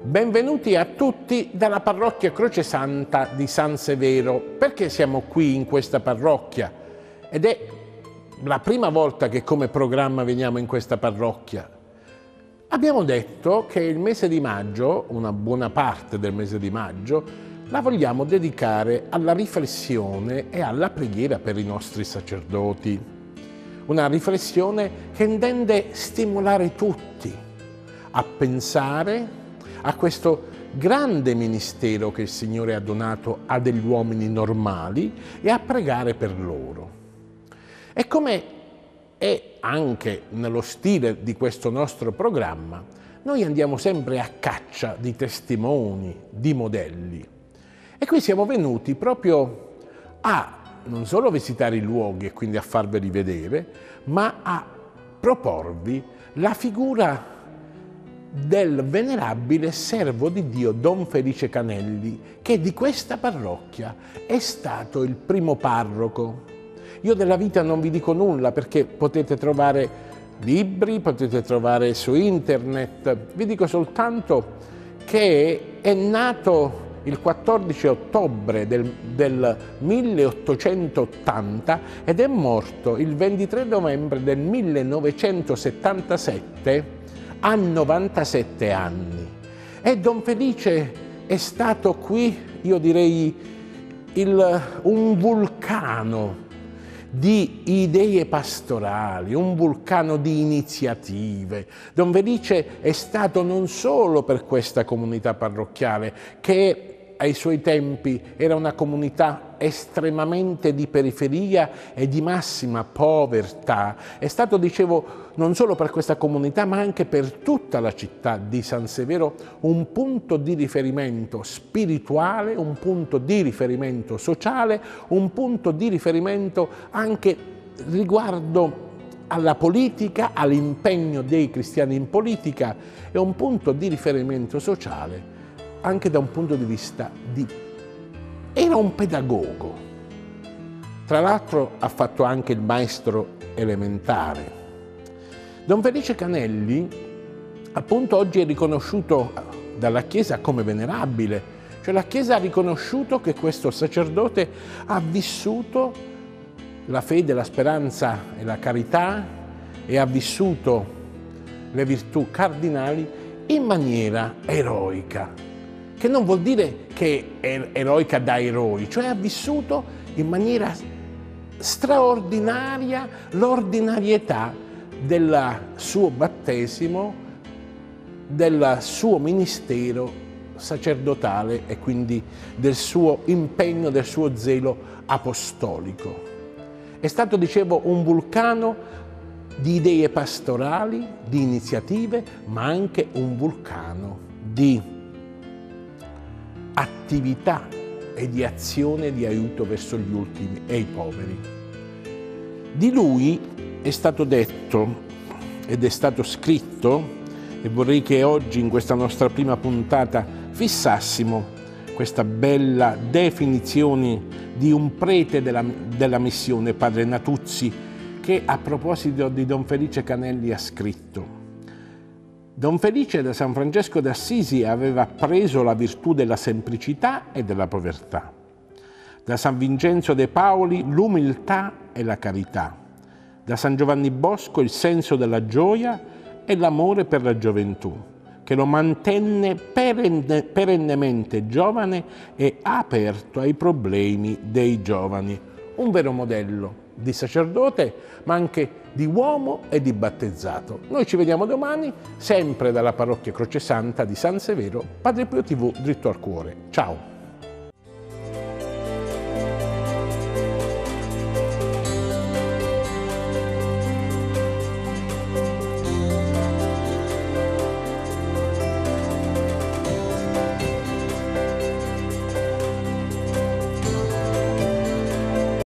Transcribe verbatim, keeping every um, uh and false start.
Benvenuti a tutti dalla parrocchia Croce Santa di San Severo. Perché siamo qui in questa parrocchia? Ed è la prima volta che come programma veniamo in questa parrocchia. Abbiamo detto che il mese di maggio, una buona parte del mese di maggio, la vogliamo dedicare alla riflessione e alla preghiera per i nostri sacerdoti. Una riflessione che intende stimolare tutti a pensare a questo grande ministero che il Signore ha donato a degli uomini normali e a pregare per loro. E come è anche nello stile di questo nostro programma, noi andiamo sempre a caccia di testimoni, di modelli. E qui siamo venuti proprio a non solo visitare i luoghi e quindi a farveli vedere, ma a proporvi la figura del venerabile servo di Dio Don Felice Canelli, che di questa parrocchia è stato il primo parroco. Io della vita non vi dico nulla perché potete trovare libri, potete trovare su internet, vi dico soltanto che è nato il quattordici ottobre del, del milleottocentottanta ed è morto il ventitré novembre del millenovecentosettantasette a novantasette anni. E Don Felice è stato qui, io direi, il, un vulcano di idee pastorali, un vulcano di iniziative. Don Felice è stato non solo per questa comunità parrocchiale, che ai suoi tempi era una comunità estremamente di periferia e di massima povertà. È stato, dicevo, non solo per questa comunità, ma anche per tutta la città di San Severo, un punto di riferimento spirituale, un punto di riferimento sociale, un punto di riferimento anche riguardo alla politica, all'impegno dei cristiani in politica, e un punto di riferimento sociale anche da un punto di vista di... Era un pedagogo. Tra l'altro ha fatto anche il maestro elementare. Don Felice Canelli, appunto, oggi è riconosciuto dalla Chiesa come venerabile. Cioè la Chiesa ha riconosciuto che questo sacerdote ha vissuto la fede, la speranza e la carità e ha vissuto le virtù cardinali in maniera eroica. Che non vuol dire che è eroica da eroi, cioè ha vissuto in maniera straordinaria l'ordinarietà del suo battesimo, del suo ministero sacerdotale e quindi del suo impegno, del suo zelo apostolico. È stato, dicevo, un vulcano di idee pastorali, di iniziative, ma anche un vulcano di attività e di azione di aiuto verso gli ultimi e i poveri. Di lui è stato detto ed è stato scritto, e vorrei che oggi in questa nostra prima puntata fissassimo questa bella definizione di un prete della, della missione, padre Natuzzi, che a proposito di Don Felice Canelli ha scritto: Don Felice da San Francesco d'Assisi aveva preso la virtù della semplicità e della povertà, da San Vincenzo de Paoli l'umiltà e la carità, da San Giovanni Bosco il senso della gioia e l'amore per la gioventù, che lo mantenne perenne, perennemente giovane e aperto ai problemi dei giovani. Un vero modello di sacerdote, ma anche di uomo e di battezzato. Noi ci vediamo domani, sempre dalla parrocchia Croce Santa di San Severo, Padre Pio tivù, dritto al cuore. Ciao!